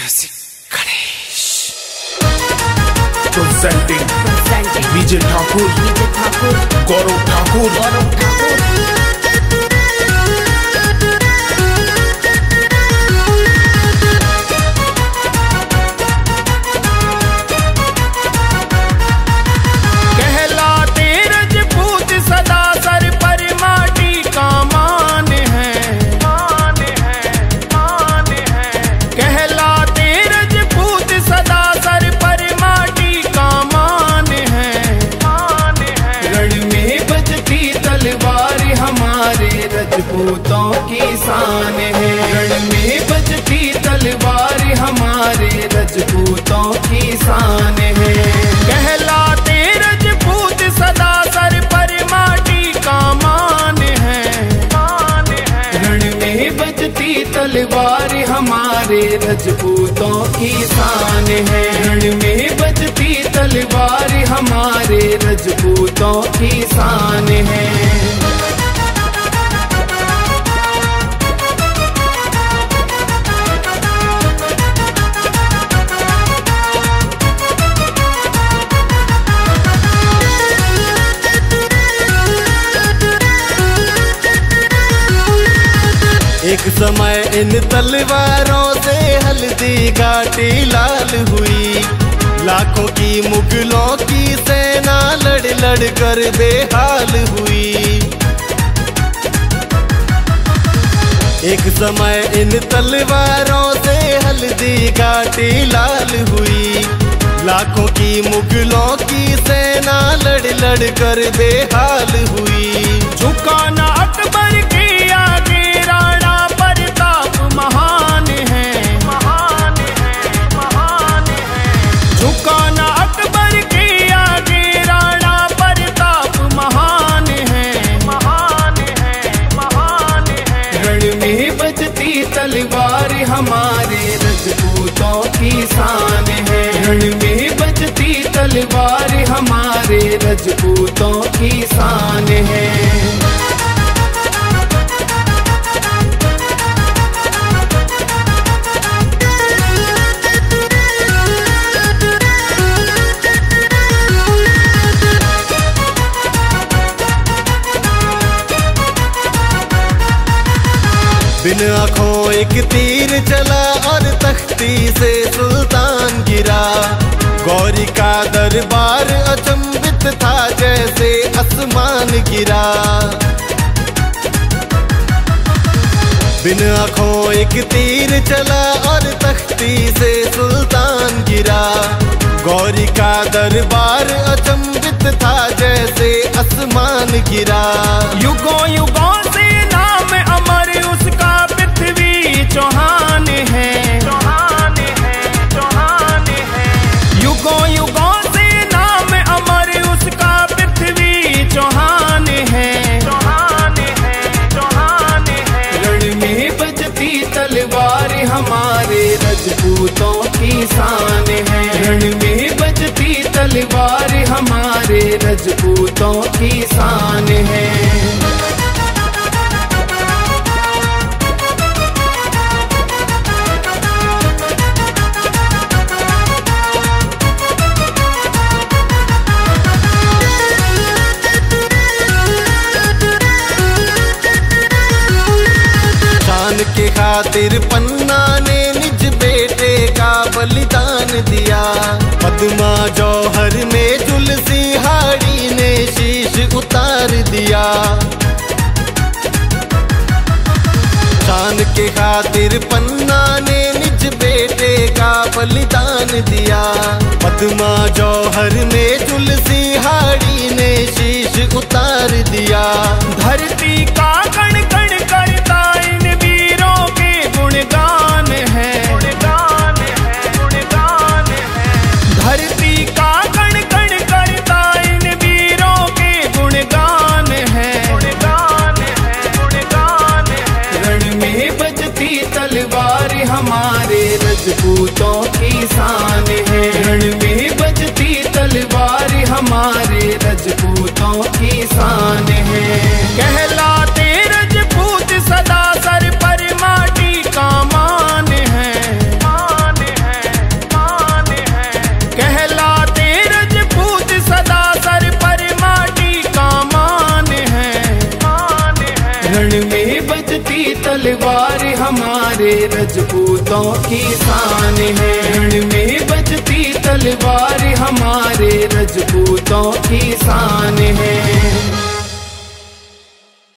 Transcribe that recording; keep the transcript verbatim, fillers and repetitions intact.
Music Ganesh presenting Vijay Thakur, Vijay Thakur, Gaurav Thakur, Gaurav Thakur. रजपूतों की शान है, रण में बजती तलवार हमारे रजपूतों की शान है। कहलाते रजपूत सदा सर पर माटी का मान है, रण में बजती तलवार हमारे रजपूतों की शान है, रण में बजती तलवार हमारे रजपूतों की शान है। एक समय इन तलवारों से हल्दी घाटी लाल हुई, लाखों की मुगलों की सेना लड़ लड़ कर बेहाल हुई। एक समय इन तलवारों से हल्दी घाटी लाल हुई, लाखों की मुगलों की सेना लड़ लड़ कर बेहाल हुई। झुकाना अकबर के आगे राणा प्रताप महान है, महान है, महान है। झुकाना अकबर के आगे राणा प्रताप महान है, महान है, महान है। रण में बजती तलवार हमारे रजपूतों की शान है, रण में बजती तलवार हमारे रजपूतों की शान है। बिन आँखों एक तीर चला और तख्ती से सुल्तान गिरा, गौरी का दरबार अचंभित था जैसे आसमान गिरा। बिन आँखों एक तीर चला और तख्ती से सुल्तान गिरा, गौरी का दरबार अचंभित था जैसे आसमान गिरा। युगों युगों से नाम अमर उसका पृथ्वी चौहान है, चौहान है, चौहान है। युगों युगों से नाम अमर उसका पृथ्वी चौहान है, चौहान है, चौहान है। रण में बजती तलवार हमारे रजपूतों की शान है, रण में बजती तलवार हमारे रजपूतों की शान है। के खातिर पन्ना ने निज बेटे का बलिदान दिया, पद्मा जौहर में जुलसी हाड़ी ने शीश उतार दिया। शान के खातिर पन्ना ने निज बेटे का बलिदान दिया, पद्मा जौहर में जुलसी हाड़ी ने शीश उतार दिया। धरती का कण कण करता इन वीरों के गुणगान है, गुणगान है, गुणगान है। धरती का कण कण करता इन वीरों के गुणगान है, गुणगान है, गुणगान है। रण में बजती तलवार हमारे रजपूतों की शान है, रण में बजती तलवार हमारे रजपूतों की शान है। कहलाते रजपूत सदा सर पर माटी का मान है, मान है। तलवार हमारे रजपूतों की शान है। रण में बजती तलवार हमारे रजपूतों की शान है।